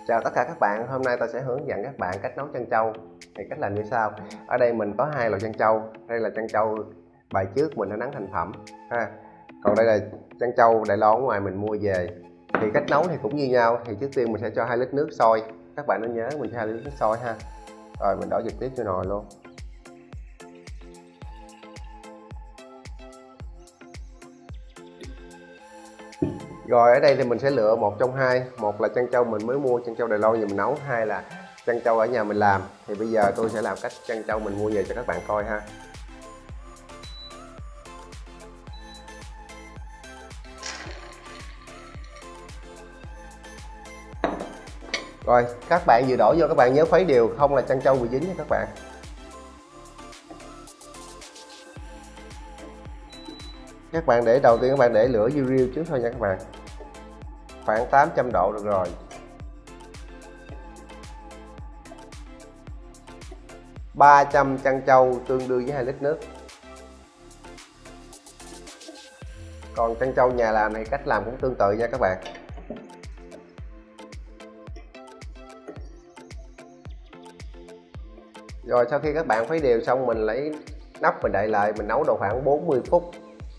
Chào tất cả các bạn, hôm nay tôi sẽ hướng dẫn các bạn cách nấu chân trâu. Thì cách làm như sau. Ở đây mình có hai loại chân trâu. Đây là chân trâu bài trước mình đã nắng thành phẩm ha. Còn đây là chân trâu Đài Loan ở ngoài mình mua về. Thì cách nấu thì cũng như nhau. Thì trước tiên mình sẽ cho 2 lít nước sôi. Các bạn nên nhớ mình cho 2 lít nước sôi ha. Rồi mình đổ trực tiếp vô nồi luôn. Rồi ở đây thì mình sẽ lựa một trong hai, một là chân trâu mình mới mua, chân trâu Đài Loan nhà mình nấu, hai là chân trâu ở nhà mình làm. Thì bây giờ tôi sẽ làm cách chân trâu mình mua về cho các bạn coi ha. Rồi các bạn vừa đổ vô các bạn nhớ khuấy đều, không là chân trâu bị dính nha các bạn. Các bạn để đầu tiên các bạn để lửa riu riu trước thôi nha các bạn, khoảng 800 độ được rồi. $300 chân trâu tương đương với 2 lít nước. Còn chân trâu nhà làm thì cách làm cũng tương tự nha các bạn. Rồi sau khi các bạn khuấy đều xong, mình lấy nắp mình đậy lại, mình nấu độ khoảng 40 phút.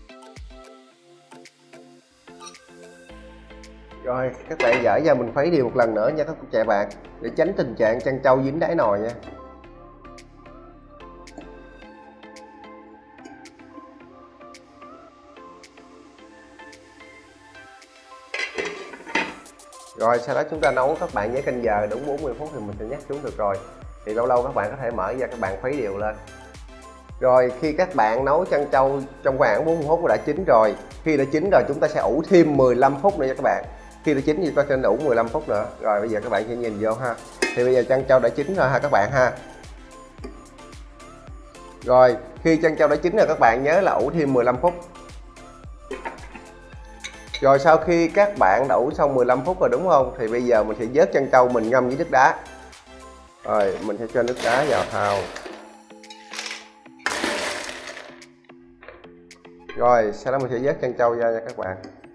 Rồi các bạn dở ra mình khuấy đều một lần nữa nha các bạn, để tránh tình trạng chân trâu dính đáy nồi nha. Rồi sau đó chúng ta nấu, các bạn nhớ canh giờ đúng 40 phút thì mình sẽ nhắc xuống được rồi. Thì lâu lâu các bạn có thể mở ra các bạn khuấy đều lên. Rồi khi các bạn nấu chân trâu trong khoảng 40 phút đã chín rồi. Khi đã chín rồi chúng ta sẽ ủ thêm 15 phút nữa nha các bạn. Khi đã chín thì ta sẽ ủ 15 phút nữa. Rồi bây giờ các bạn sẽ nhìn vô ha. Thì bây giờ chân trâu đã chín rồi ha các bạn ha. Rồi khi chân trâu đã chín rồi các bạn nhớ là ủ thêm 15 phút. Rồi sau khi các bạn đã ủ xong 15 phút rồi đúng không? Thì bây giờ mình sẽ vớt chân trâu mình ngâm với nước đá. Rồi mình sẽ cho nước đá vào thau. Rồi sau đó mình sẽ vớt chân trâu ra nha các bạn.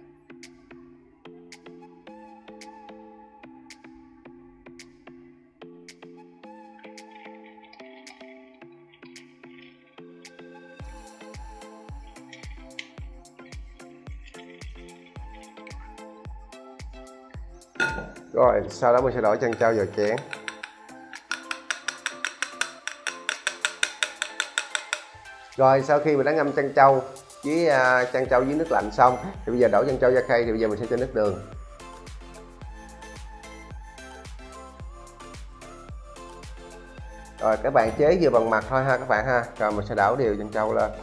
Rồi sau đó mình sẽ đổ chân trâu vào chén. Rồi sau khi mình đã ngâm chân trâu với nước lạnh xong thì bây giờ đổ chân trâu ra khay. Thì bây giờ mình sẽ cho nước đường. Rồi các bạn chế vừa bằng mặt thôi ha các bạn ha. Rồi mình sẽ đảo đều chân trâu lên.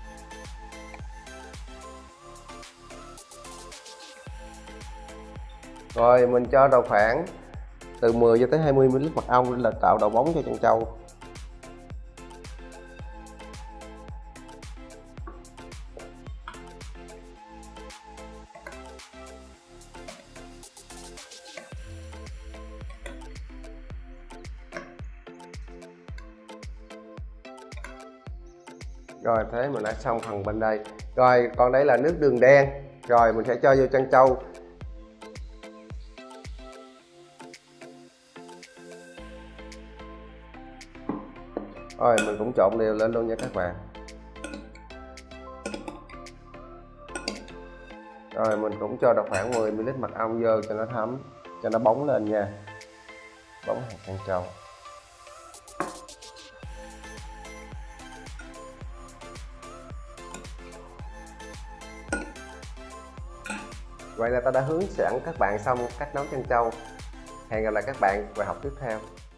Rồi mình cho độ khoảng từ 10 cho tới 20 ml mật ong để là tạo độ bóng cho chân trâu. Rồi thế mình đã xong phần bên đây. Rồi còn đây là nước đường đen. Rồi mình sẽ cho vô chân trâu. Rồi mình cũng trộn đều lên luôn nha các bạn. Rồi mình cũng cho được khoảng 10 ml mật ong vô cho nó thấm, cho nó bóng lên nha. Bóng hạt chân trâu. Vậy là ta đã hướng dẫn các bạn xong cách nấu chân trâu. Hẹn gặp lại các bạn bài học tiếp theo.